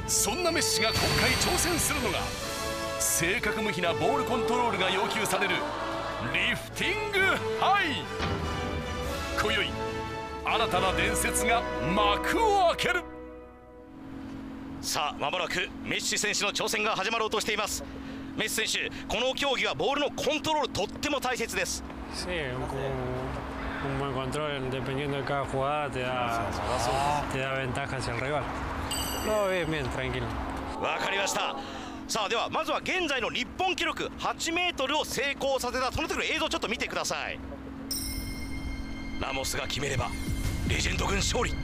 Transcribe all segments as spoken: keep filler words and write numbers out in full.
そんなメッシが今回挑戦するのが正確無比なボールコントロールが要求されるリフティングハイ。今宵新たな伝説が幕を開ける。 さあ間もなくメッシ選手の挑戦が始まろうとしています。メッシ選手、この競技はボールのコントロールとっても大切です。 Un buen control, dependiendo de cada jugada, te da, te da ventaja hacia el rival. No, bien, bien, tranquilo. わかりました。さあではまずは現在の日本記録はちメートルを成功させたその時の映像をちょっと見てください。ラモスが決めればレジェンド軍勝利。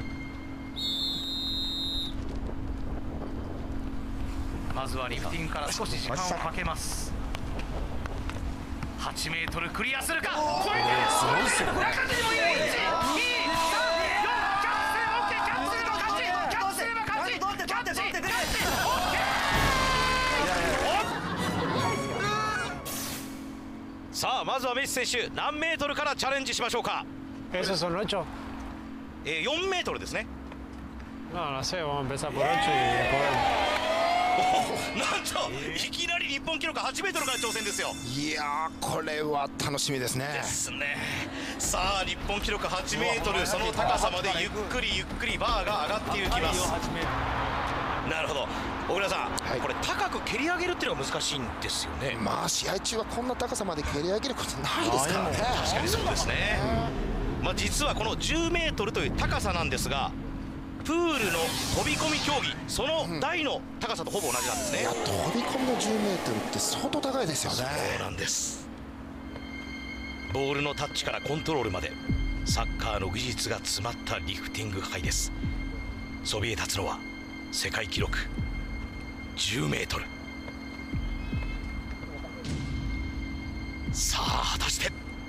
まずはリフティングから少し時間をかけます。はちメートルクリアするか。これで中でもいい。いち、に、さん、よん、キャッチすれば OK、キャッチすれば勝ち、キャッチすれば勝ち、キャッチ、キャッチ、OK。さあまずはメッシ選手、何メートルからチャレンジしましょうか。 Esos son ocho. えー、よんメートルですね。 No, no sé, vamos a empezar por ocho y después. なんといきなり日本記録はちメートルから挑戦ですよ。 いやー、これは楽しみですね。 ですね。さあ日本記録はちメートル、その高さまでゆっくりゆっくりバーが上がっていきます。なるほど。小倉さん、はい、これ高く蹴り上げるっていうのが難しいんですよね。 まあ試合中はこんな高さまで蹴り上げることないですからね。 確かにそうですね。まあ実はこのじゅうメートルという高さなんですが、プールの飛び込み競技、その台の高さとほぼ同じなんですね。 いや、飛び込みのじゅうメートルって相当高いですよね。 そうなんです。ボールのタッチからコントロールまでサッカーの技術が詰まったリフティングハイです。そびえ立つのは世界記録じゅうメートル。さあ果たして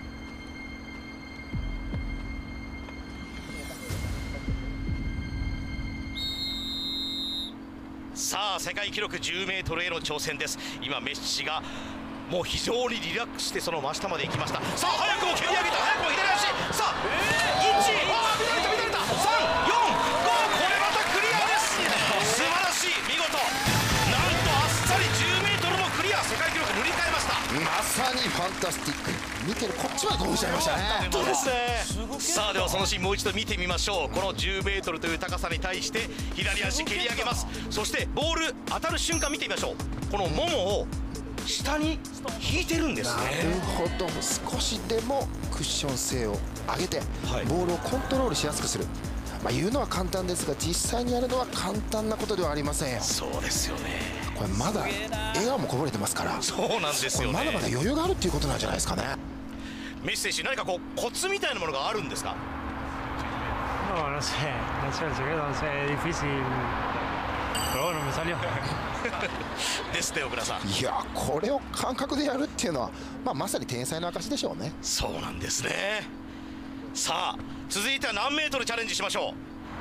さあ世界記録じゅうメートルへの挑戦です。今メッシがもう非常にリラックスしてその真下まで行きました。さあ早くも蹴り上げた、早くも左足、さあ、えー、いち、あー乱れた乱れた、さん、よん、ご、これまたクリアです。素晴らしい、見事。なんとあっさりじゅうメートルもクリア、世界記録塗り替えました。 まさにファンタスティック。見てるこっちまで興奮しちゃいましたね。 本当ですね。さあではそのシーンもう一度見てみましょう。このじゅうメートルという高さに対して左足蹴り上げます。そしてボール当たる瞬間見てみましょう。このももを下に引いてるんですね。 なるほど。少しでもクッション性を上げて、はい、ボールをコントロールしやすくする。まあ言うのは簡単ですが実際にやるのは簡単なことではありませんよ。 そうですよね。 これまだ笑顔もこぼれてますから。 そうなんですよね。 まだまだ余裕があるっていうことなんじゃないですかね。 メッシ選手、何かこうコツみたいなものがあるんですか。 No, no sé, no sé el secreto, no sé, es difícil, pero bueno, me salió. ですね、小倉さん。 いや、これを感覚でやるっていうのは、まあまさに天才の証でしょうね。 そうなんですね。さあ続いては何メートルチャレンジしましょう。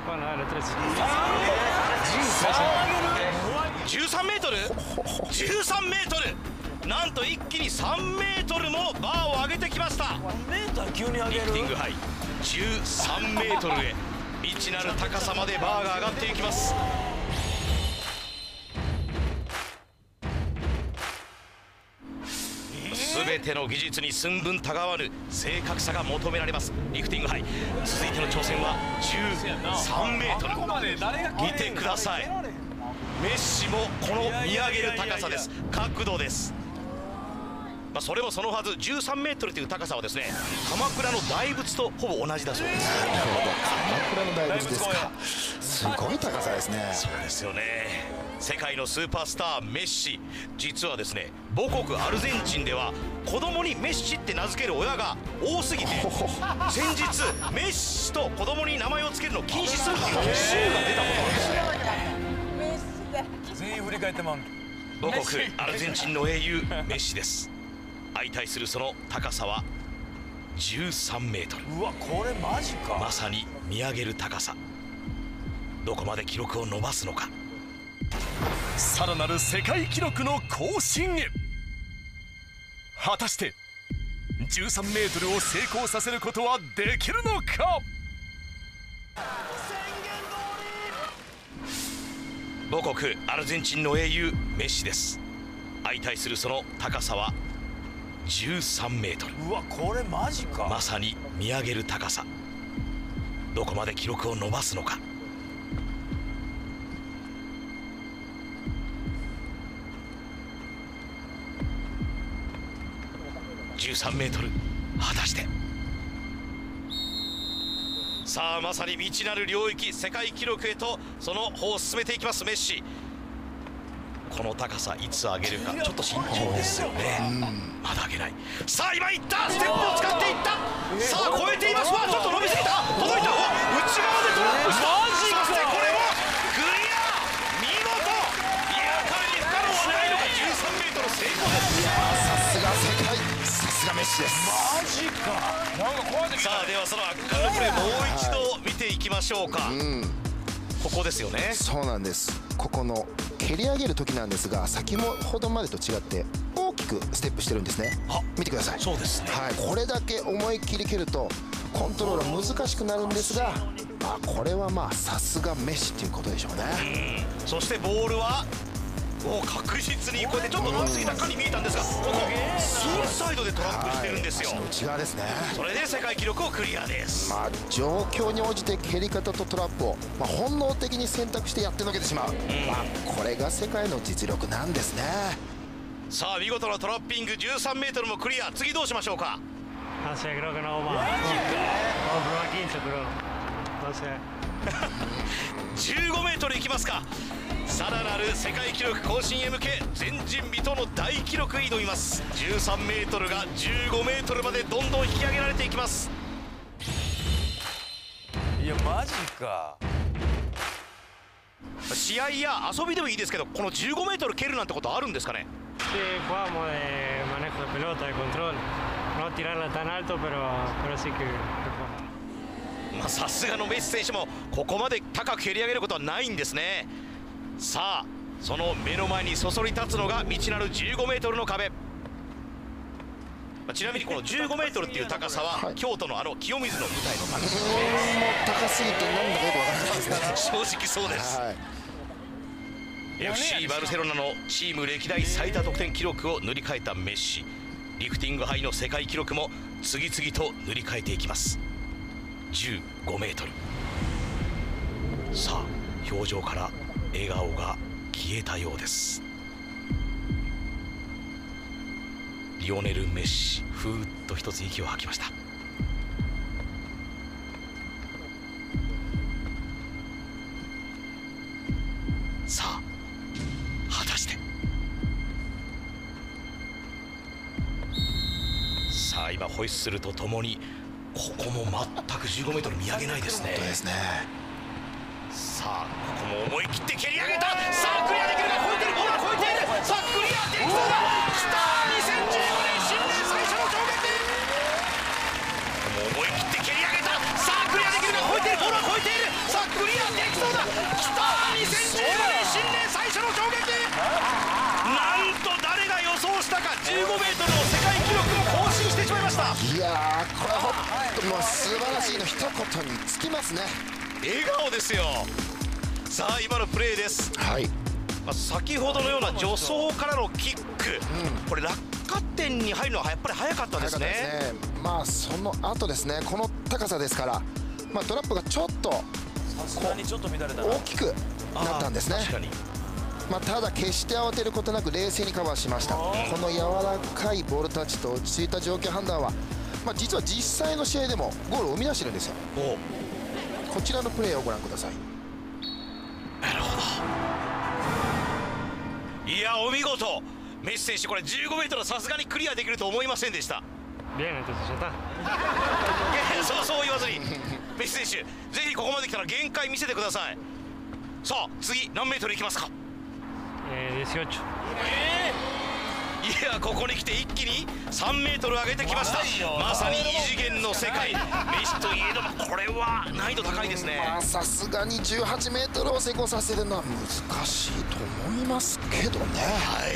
じゅうさんメートル、じゅうさんメートル、なんと一気にさんメートルもバーを上げてきました。 急に上げる。 リフティングハイじゅうさんメートルへ未知なる高さまでバーが上がっていきます。全ての技術に寸分たがわぬ正確さが求められますリフティングハイ。続いての挑戦はじゅうさんメートル。見てください。メッシもこの見上げる高さです。角度です。まあそれもそのはず、じゅうさんメートルという高さはですね、鎌倉の大仏とほぼ同じだそうです。 なるほど、鎌倉の大仏ですか。すごい高さですね。 そうですよね。世界のスーパースターメッシ、実はですね母国アルゼンチンでは子供にメッシって名付ける親が多すぎて先日メッシと子供に名前を付けるのを禁止するっていう州が出たことなんですね。 全員振り返ってまう。 母国アルゼンチンの英雄メッシです。相対するその高さはじゅうさんメートル。 うわ、これマジか。 まさに見上げる高さ。どこまで記録を伸ばすのか。 さらなる世界記録の更新へ。果たしてじゅうさんメートルを成功させることはできるのか。 母国アルゼンチンの英雄メッシです。相対するその高さはじゅうさんメートル。 うわこれマジか。 まさに見上げる高さ。どこまで記録を伸ばすのか。じゅうさんメートル、果たして。さあまさに未知なる領域、世界記録へとその歩を進めていきますメッシ。この高さいつ上げるか、ちょっと慎重ですよね。まだ上げない。さあ今いった、ステップを使っていった。さあ超えています。わあちょっと伸びすぎた。届いた。わ内側でトラップした。そしてこれもクリア、見事。いや彼に不可能はないのか。じゅうさんメートル成功です。 さすが世界、さすがメッシです。 マジか。なんか怖い時。 さあではその圧巻のプレーもう一度見ていきましょうか。ここですよね。 そうなんです。ここの蹴り上げる時なんですが、先ほどまでと違って大きくステップしてるんですね。見てください。 そうですね。 はい、これだけ思いっきり蹴るとコントロールは難しくなるんですが、まあ、これはまあさすがメッシっていうことでしょうね。 そしてボールはもう確実にこうやってちょっと伸びすぎたかに見えたんですが、ここインサイドでトラップしてるんですよ。 足の内側ですね。 それで世界記録をクリアです。 まあ状況に応じて蹴り方とトラップを、まあ、本能的に選択してやってのけてしまう、うん、まあ、これが世界の実力なんですね。 さあ見事なトラッピング、じゅうさんメートルもクリア。次どうしましょうか。じゅうごメートルいきますか。さらなる世界記録更新へ向け前人未到の大記録挑みます。じゅうさんメートルがじゅうごメートルまでどんどん引き上げられていきます。 いやマジか。 試合や遊びでもいいですけど、このじゅうごメートル蹴るなんてことあるんですかね。まあさすがのメッシ選手もここまで高く蹴り上げることはないんですね。さあその目の前にそそり立つのが未知なるじゅうごメートルの壁。ちなみにこのじゅうごメートルっていう高さは、はい、京都のあの清水の舞台の高さですね。 もう高すぎて何だかよくわからないですね。 正直そうです、はい、エフシー バルセロナのチーム歴代最多得点記録を塗り替えたメッシ。リフティングハイの世界記録も次々と塗り替えていきます。じゅうごメートル。さあ表情から笑顔が消えたようです。リオネル・メッシ、ふーっと一つ息を吐きました。さあ果たして。さあ今ホイッスルとともにここも全くじゅうごメートル見上げないですね。 本当ですね。 さあここも思い切って蹴り上げた。さあクリアできるか。超えてる。ほら超えている。さあクリアできそうだ。きた。にせんじゅうごねん新年最初の衝撃。もう思い切って蹴り上げた。さあクリアできるか。超えている。ほら超えている。さあクリアできそうだ。きた。にせんじゅうごねん新年最初の衝撃。なんと誰が予想したか。じゅうごメートルの世界記録を更新してしまいました。 いやーこれは本当にもう素晴らしいの一言につきますね。 笑顔ですよ。さあ今のプレーです。 はい、 まあ、先ほどのような助走からのキック、うん、これ落下点に入るのはやっぱり早かったですね。 早かったですね。まあその後ですね、この高さですから、まあ、トラップがちょっと大きくなったんですね。 確かに。 まあ、ただ決して慌てることなく冷静にカバーしました。この柔らかいボールタッチと落ち着いた状況判断は、まあ、実は実際の試合でもゴールを生み出してるんですよ。こちらのプレーをご覧ください。 なるほど。いやお見事。メッシ選手これじゅうごメートルさすがにクリアできると思いませんでした。いやそうそう言わずにメッシ選手ぜひここまで来たら限界見せてください。さあ次何メートルいきますか。 えー、じゅうはち。 えー、いやここに来て一気にさんメートル上げてきました。まさに異次元の世界。メッシといえどもこれは難易度高いですね。 まあさすがにじゅうはちメートルを成功させるのは難しいと思いますけどね。 はい。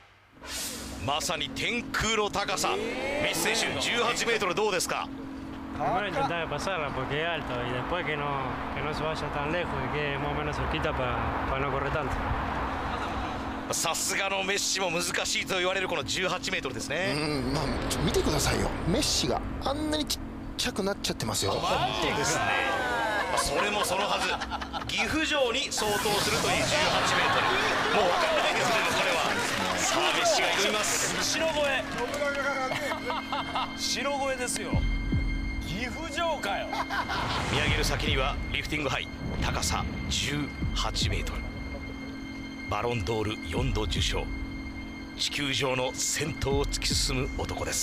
まさに天空の高さ。メッシ選手じゅうはちメートルどうですか。 Primero intentar pasarla porque es alto y después que no, que no se vaya tan lejos y quede más o menos cerquita para no correr tanto. さすがのメッシも難しいと言われるこのじゅうはちメートルですね。 うん、まあ、ちょ見てくださいよ。メッシがあんなにちっちゃくなっちゃってますよ。 マジですね。それもそのはず。岐阜城に相当するというじゅうはちメートル。もう分からないですね、これは。さあメッシが挑みます。 白越え白越えですよ。岐阜城かよ。 見上げる先にはリフティングハイ高さじゅうはちメートル、バロンドールよんど受賞、地球上の先頭を突き進む男です。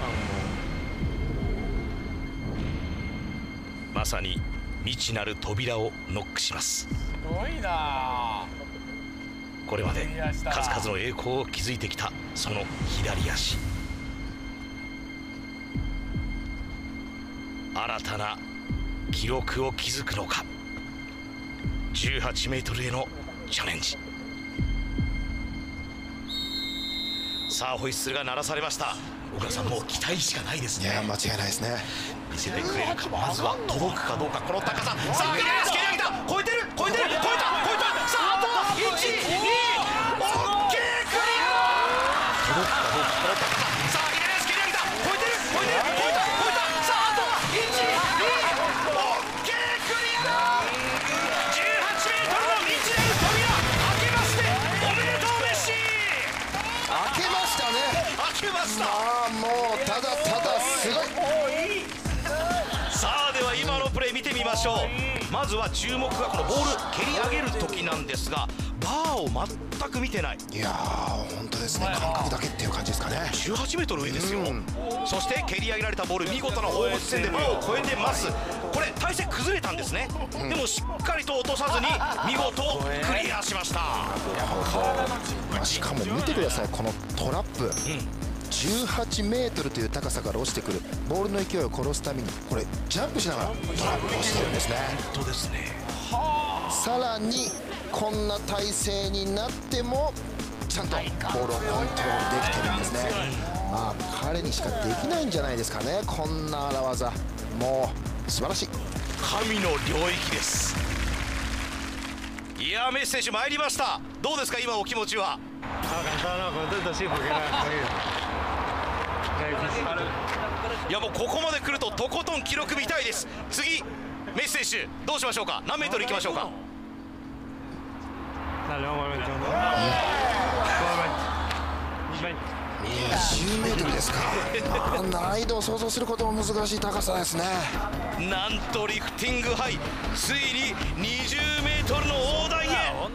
まさに未知なる扉をノックします。 すごいな。 これまで数々の栄光を築いてきたその左足、新たな記録を築くのか。じゅうはちメートルへのチャレンジ。さあホイッスルが鳴らされました。小倉さんもう期待しかないですね。 いや間違いないですね。 見せてくれるか。まずは届くかどうか、この高さ。さあ左足蹴り上げた。超えてる超えてる超えた超えた。さああとはいちにオッケークリア。届くかどうか、この高さ。さあ左足蹴り上げた。超えてる超えてる超えた超えた。さああとはいちにオッケークリア。じゅうはちメートルの未知なる扉開けましておめでとうメッシ。 開けましたね。 開けました。 ああもうただただすごい。 さあでは今のプレー見てみましょう。まずは注目がこのボール蹴り上げる時なんですが、バーを全く見てない。 いやー本当ですね。感覚だけっていう感じですかね。 じゅうはちメートル上ですよ。 うん、 そして蹴り上げられたボール、見事な放物線でバーを越えてます。これ体勢崩れたんですね、うん、でもしっかりと落とさずに見事クリアしました。 まあ、しかも見てください、このトラップ、うん、じゅうはちメートルという高さから落ちてくるボールの勢いを殺すためにこれジャンプしながらトラップをしてるんですね。 本当ですね。 さらにこんな体勢になってもちゃんとボールをコントロールできてるんですね。まあ彼にしかできないんじゃないですかね、こんな荒技。もう素晴らしい。 神の領域です。いやメッシ選手参りました。どうですか今お気持ちは。いやもうここまで来るととことん記録見たいです。次メッシ選手どうしましょうか。何メートルいきましょうか。 にじゅうメートルですか。まあ難易度を想像することも難しい高さですね。 なんとリフティングハイついににじゅうメートルの大台へ。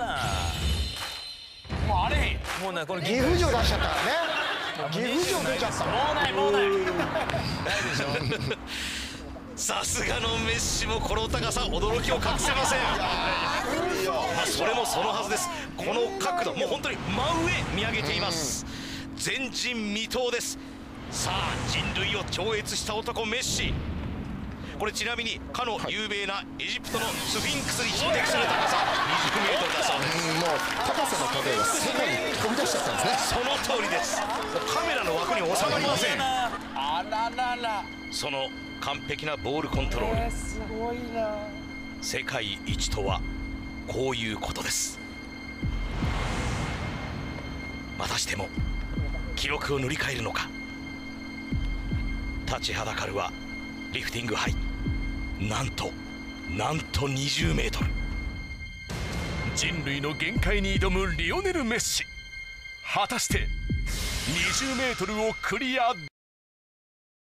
もうあれへん。もうねこれ岐阜城出しちゃったからね。岐阜城出ちゃった。 もうないもうない。ないでしょ。 さすがのメッシもこの高さ驚きを隠せません。まあそれもそのはずです。この角度もう本当に真上見上げています。前人未到です。さあ人類を超越した男メッシ。これちなみにかの有名なエジプトのスフィンクスに匹敵する高さにじゅうメートルだそうです。 もう高さの例えが世界に飛び出しちゃったんですね。 その通りです。カメラの枠に収まりません。 あららら。 その完璧なボールコントロール、 すごいな。 世界一とはこういうことです。またしても記録を塗り替えるのか。立ちはだかるはリフティングハイ、なんとなんとにじゅうメートル。 人類の限界に挑むリオネル・メッシ。果たしてにじゅうメートルをクリア